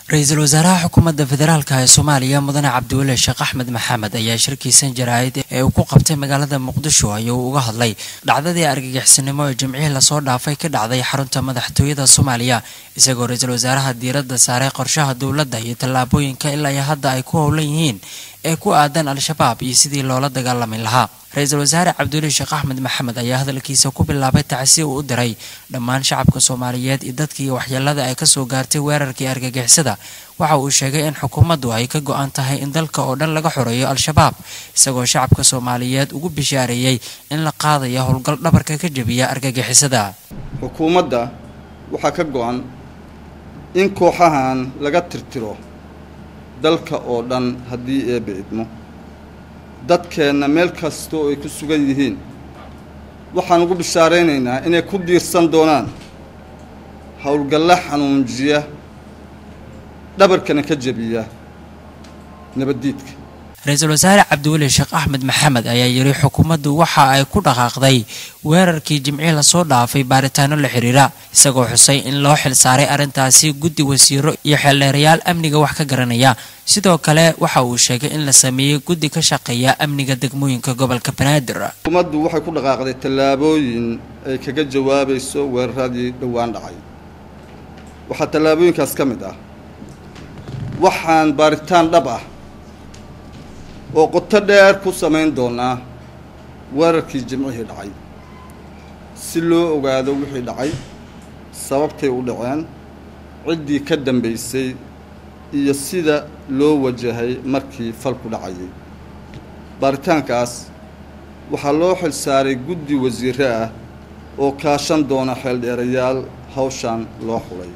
رئيسل وزراء حكومة فدرالka ee Soomaaliya Mudane Cabdiwale Sheekh Axmed Maxamed ayaa shirkiisan jaraa'id ee uu ku qabtay magaalada Muqdisho ayuu uga hadlay dhacdadii argagixisnimo ee Jimcihii la soo dhaafay ka dhacday xarunta madaxtooyada Soomaaliya isagoo ra'iisul wasaaraha diiradda saaray qorshaha dawladda iyo tallaabooyinka ilaa hadda ay ku howlan yihiin ee ku aadan al-shabaab iyo sidii loola dagaalami lahaa رئيسل وزراء Cabdiwale Sheekh Axmed Maxamed ayaa hadalkiisa ku bilaabay tacsi uu u diray dhammaan shacabka Soomaaliyeed iyo dadkii waxyeelada ay ka soo gaartay weerarkii argagixisada waxa uu sheegay in xukuumaddu ay ka go'an tahay in dalka oo dhan laga xoreeyo al-shabaab isagoo shacabka Soomaaliyeed ugu bishaareeyay in la qaadayo howlgal dhabarka ka jabiya argagixisada xukuumadda waxa ka go'an in kooxahan laga tirtiro dalka oo dhan hadii ay beedmo dadkeena meel kasto ay ku sugan yihiin waxaan ugu bishaareynaa inay ku diirsan doonaan howlgal xanuunjiya dhabarkana ka jabiya nabadiidka رئيسل وزراء Cabdiwale Sheekh Axmed Maxamed ayaa yiri xukuumaddu waxa ay ku dhaqaaqday weerarkii Jimcihii la soo dhaafay baaritaano la xiriira isagoo xusay in loo xil saaray arintaasi guddi wasiiro iyo xeelleerayaal amniga wax ka garanaya sidoo kale waxa uu sheegay in la sameeyay guddi ka shaqeeya amniga degmooyinka gobolka Banaadir xukuumaddu waxay ku dhaqaaqday tallaabooyin ay kaga jawaabayso weeraradii dhawaan dhacay waxa tallaabooyinkaas ka mid ah waxaan baaritaan dhab ah oo qoto dheer ku sameyn doonaa weerarkii Jimcihii dhacay si loo ogaado wixii dhacay sababtay u dhaceen cidii ka dambeysay iyo sida loo wajahay markii falku dhacay baaritaankaas waxa loo xil saaray guddi wasiiro ah oo kaashan doona xeeldheerayaal hawshan loo xulay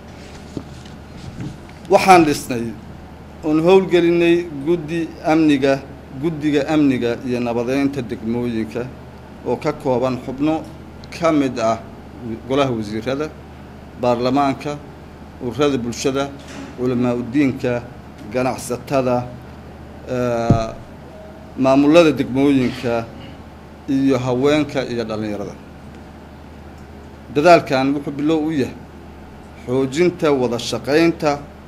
waxaan dhisnay oo howlgelinay guddiga amniga iyo nabadeynta degmooyinka oo ka kooban xubno ka mid ah golaha wasiirada baarlamaanka ururada bulshada culamaa u diinka ganacsatada maamulada degmooyinka iyo haweenka iyo dhalinyarada dadaalkan wuxuu bilow u yahay xoojinta wada shaqeynta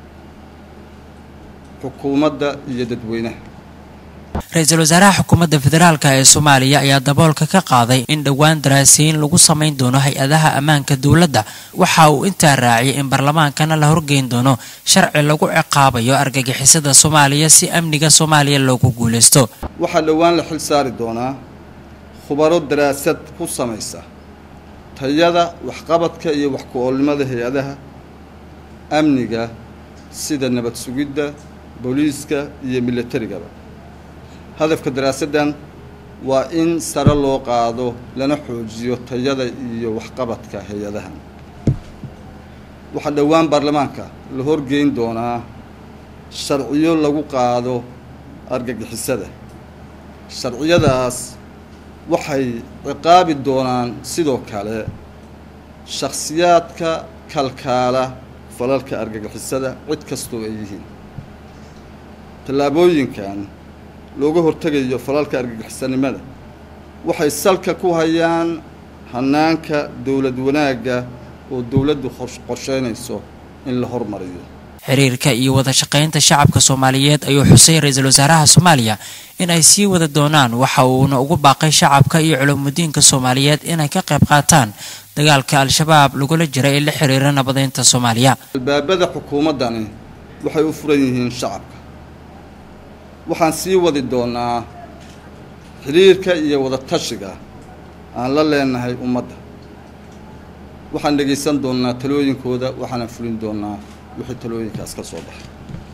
xukuumadda iyo dadweynaha رئيسل وزراء حكومة فدرالka ee Soomaaliya ayaa daboolka ka qaaday in dhawaan daraasiin lagu sameyn doono hay'adaha ammaanka dawladda waxa uu inta raaciyay in baarlamaankana la horgeyn doono sharci lagu ciqaabayo argagixisada Soomaaliya si amniga Soomaaliya loogu guuleysto waxa dhawaan la xil saari doonaa khubaro daraasad ku sameeysa tayada waxqabadka iyo wax ku oolnimada hay'adaha amniga sida nabad sugidda booliiska iyo militariga hadafka daraasadan waa in sare loo qaado lana xoojiyo tayada iyo waxqabadka hay'adahan waxa dhawaan baarlamaanka la horgeyn doonaa sharciyo lagu qaado argagixisada sharciyadaas waxay ciqaabi doonaan sidoo kale shakhsiyaadka kalkaala falalka argagixisada cid kastoo ay yihiin tallaabooyinkan looga hortagayo falalka argagixisanimada waxay salka ku hayaan hanaanka dawlad wanaaga oo dawladdu qorsheynayso in la hormariyo xiriirka iyo wada shaqeynta shacabka Soomaaliyeed ayuu xusay ra'iisul wasaaraha Soomaaliya in ay sii wada doonaan waxa uu ugu baaqay shacabka iyo culummadiinka Soomaaliyeed inay ka qayb qaataan dagaalka al-shabaab lagula jiray la xiriira nabadeynta Soomaaliya albaabada xukuumadani waxay u furan yihiin shacabka waxaan sii wadi doonaa xiriirka iyo wada tashiga aan la leenahay ummadda waxaan dhageysan doonaa talooyinkooda waxaan fulin doonaa wixii talooyinkaas ka soo baxay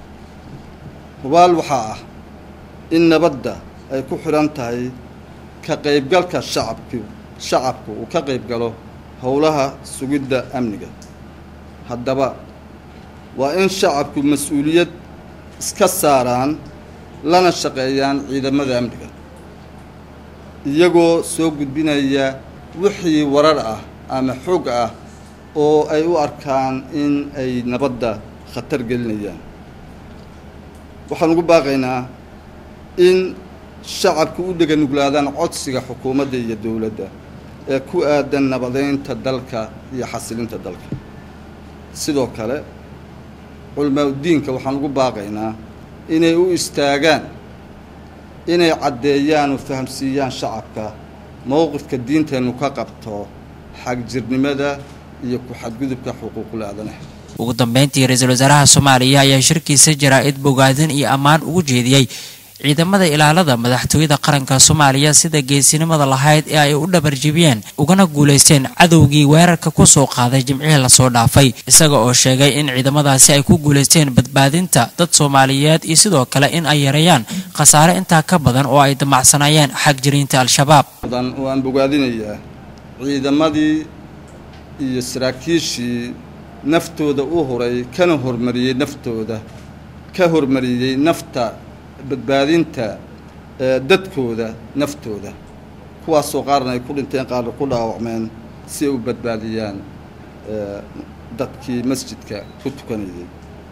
waxa ah in nabadda ay ku xiran tahay ka qaybgalka shacabku uu ka qaybgalo howlaha sugidda amniga haddaba waa in shacabku mas'uuliyad iska saaraan lana shaqeeyaan ciidamada amniga iyagoo soo gudbinaya wixii warar ah ama xog ah oo ay u arkaan in ay nabadda khatar gelinayaan waxaan ugu baaqaynaa in shacabku u dhaganuglaadaan codsiga xukuumadda iyo dawladda ee ku aadan nabadeynta dalka iyo xasilinta dalka sidoo kale culimaadudiinka waxaan ugu baaqaynaa inay u istaagaan inay caddeeyaan oo fahamsiiyaan shacabka mowqifka diinteennu ka qabto xagjirnimada iyo ku xadgudubka xuquuqul aadanaha. ugu dambeyntii ra'iisul wasaaraha Soomaaliya ayaa shirkiisa jaraa'id bogaadin iyo ammaan ugu jeediyay ciidamada ilaalada madaxtooyada qaranka Soomaaliya sida geesinimada lahayd ee ay u dhabarjibiyeen ugana guuleysteen cadowgii weerarka ku soo qaaday Jimcihii la soo dhaafay isaga oo sheegay in ciidamadaasi ay ku guuleysteen badbaadinta dad Soomaaliyeed iyo sidoo kale in ay yareeyaan khasaare inta ka badan oo ay damacsanayeen xagjiriinta al-shabaab. waan bogaadinayaa ciidamadii iyo saraakiishii naftooda u horay kana hormariyay naftooda ka hormariyay nafta badbaadinta dadkooda naftooda kuwaasoo qaarna ay ku dhinteen qaarna ku dhaawacmeen si ay u badbaadiyaan dadkii masjidka ku tukanayay.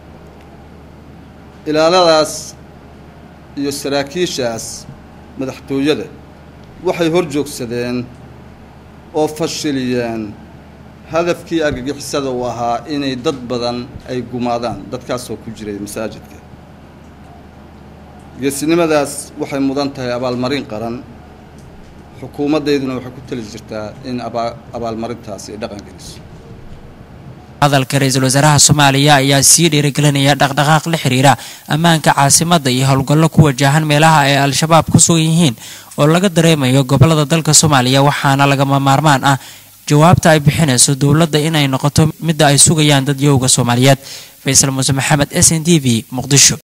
ilaaladaas iyo saraakiishaas madaxtooyada waxay hor joogsadeen oo fashiliyeen hadafkii argagixisada uu ahaa inay dad badan ay gumaadaan dadkaasoo ku jiray masaajidka. geesinimadaas waxay mudan tahay abaalmarin qaran xukuumadeeduna waxay ku tali jirtaa in abaalmarintaasi ay dhaqan geliso. hadalka ra'iisul wasaaraha Soomaaliya ayaa sii dhiirigelinaya dhaqdhaqaaq la xiriira ammaanka caasimadda iyo howlgallo ku wajahan meelaha ay al-shabaab ku sugan yihiin oo laga dareemayo gobolada dalka Soomaaliya waxaana lagama maarmaan ah jawaabta ay bixinayso dawladda in ay noqoto mid ay sugayaan dad yowga Soomaaliyeed. Faisal Muuse Maxamed, SNTV, Muqdisho.